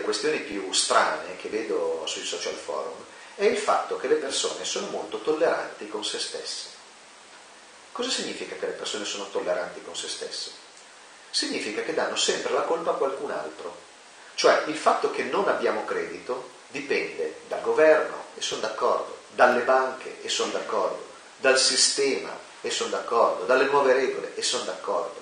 questioni più strane che vedo sui social forum è il fatto che le persone sono molto tolleranti con se stesse. Cosa significa che le persone sono tolleranti con se stesse? Significa che danno sempre la colpa a qualcun altro. Cioè il fatto che non abbiamo credito dipende dal governo, e sono d'accordo, dalle banche, e sono d'accordo, dal sistema, e sono d'accordo, dalle nuove regole, e sono d'accordo.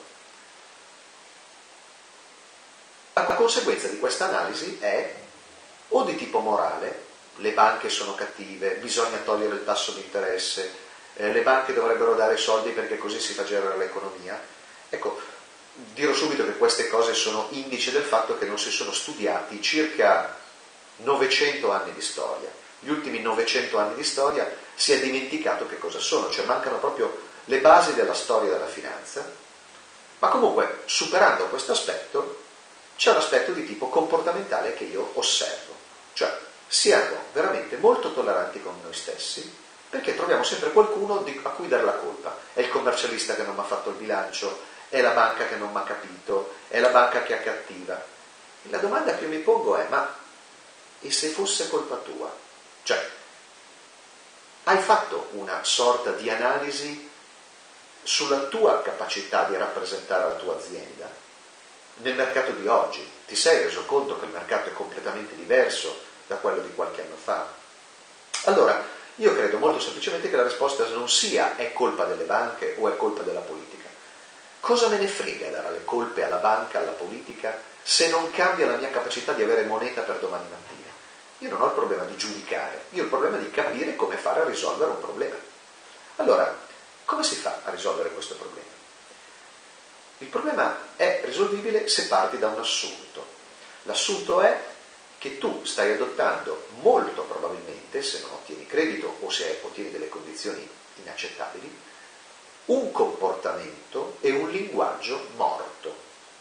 La conseguenza di questa analisi è o di tipo morale, le banche sono cattive, bisogna togliere il tasso di interesse, le banche dovrebbero dare soldi perché così si fa girare l'economia. Ecco, dirò subito che queste cose sono indice del fatto che non si sono studiati circa 900 anni di storia. Gli ultimi 900 anni di storia si è dimenticato che cosa sono, cioè mancano proprio le basi della storia della finanza, ma comunque superando questo aspetto c'è un aspetto di tipo comportamentale che io osservo, cioè siamo veramente molto tolleranti con noi stessi perché troviamo sempre qualcuno a cui dare la colpa. È il commercialista che non mi ha fatto il bilancio, è la banca che non mi ha capito, è la banca che è cattiva. E la domanda che io mi pongo è: ma e se fosse colpa tua? Cioè, hai fatto una sorta di analisi sulla tua capacità di rappresentare la tua azienda? Nel mercato di oggi ti sei reso conto che il mercato è completamente diverso da quello di qualche anno fa? Allora, io credo molto semplicemente che la risposta non sia è colpa delle banche o è colpa della politica. Cosa me ne frega dare le colpe alla banca, alla politica, se non cambia la mia capacità di avere moneta per domani mattina? Io non ho il problema di giudicare, io ho il problema di capire come fare a risolvere un problema. Allora, come si fa a risolvere questo problema? Il problema è risolvibile se parti da un assunto. L'assunto è che tu stai adottando molto probabilmente, se non ottieni credito o se ottieni delle condizioni inaccettabili, un comportamento e un linguaggio morto.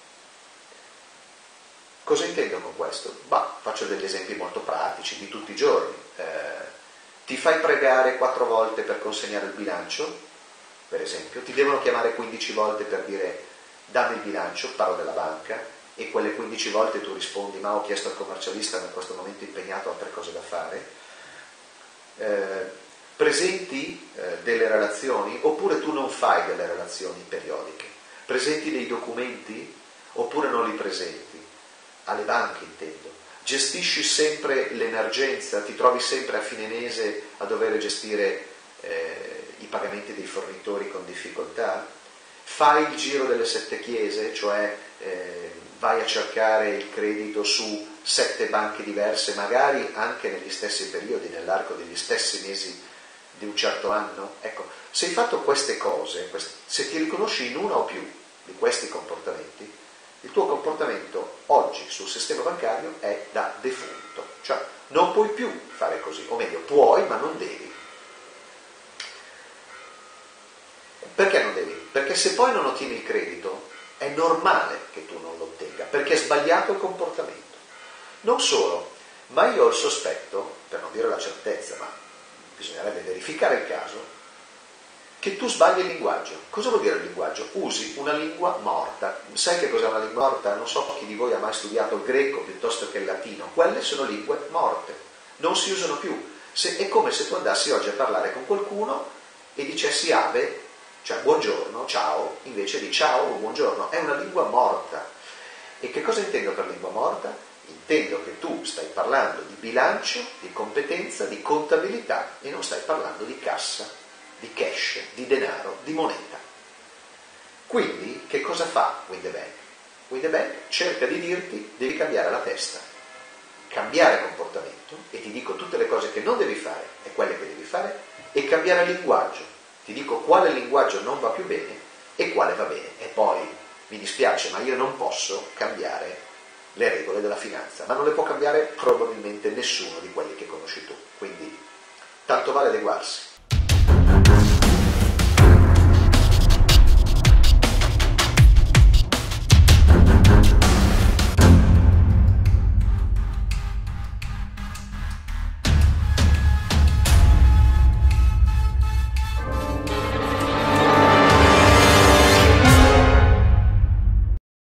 Cosa intendo con questo? Faccio degli esempi molto pratici di tutti i giorni. Ti fai pregare 4 volte per consegnare il bilancio, per esempio, ti devono chiamare 15 volte per dire dammi il bilancio, parlo della banca, e quelle 15 volte tu rispondi ma ho chiesto al commercialista, ma in questo momento impegnato, ho altre cose da fare. Presenti delle relazioni oppure tu non fai delle relazioni periodiche, presenti dei documenti oppure non li presenti, alle banche intendo, gestisci sempre l'emergenza, ti trovi sempre a fine mese a dover gestire i pagamenti dei fornitori con difficoltà, fai il giro delle 7 chiese, cioè vai a cercare il credito su 7 banche diverse, magari anche negli stessi periodi, nell'arco degli stessi mesi di un certo anno. Ecco, se hai fatto queste cose, se ti riconosci in uno o più di questi comportamenti, il tuo comportamento oggi sul sistema bancario è da defunto, cioè non puoi più fare così, o meglio, puoi ma non devi. Perché non devi? Perché se poi non ottieni il credito è normale che tu non lo ottenga, perché è sbagliato il comportamento. Non solo, ma io ho il sospetto, per non dire la certezza, ma bisognerebbe verificare il caso, che tu sbagli il linguaggio. Cosa vuol dire il linguaggio? Usi una lingua morta. Sai che cos'è una lingua morta? Non so chi di voi ha mai studiato il greco piuttosto che il latino. Quelle sono lingue morte, non si usano più. È come se tu andassi oggi a parlare con qualcuno e dicessi ave, cioè buongiorno, ciao, invece di ciao o buongiorno. È una lingua morta. E che cosa intendo per lingua morta? Intendo che tu stai parlando di bilancio, di competenza, di contabilità e non stai parlando di cassa, di cash, di denaro, di moneta. Quindi che cosa fa Win the Bank? Win the Bank cerca di dirti devi cambiare la testa, cambiare comportamento, e ti dico tutte le cose che non devi fare e quelle che devi fare, e cambiare linguaggio. Ti dico quale linguaggio non va più bene e quale va bene. E poi mi dispiace, ma io non posso cambiare le regole della finanza, ma non le può cambiare probabilmente nessuno di quelli che conosci tu. Quindi tanto vale adeguarsi.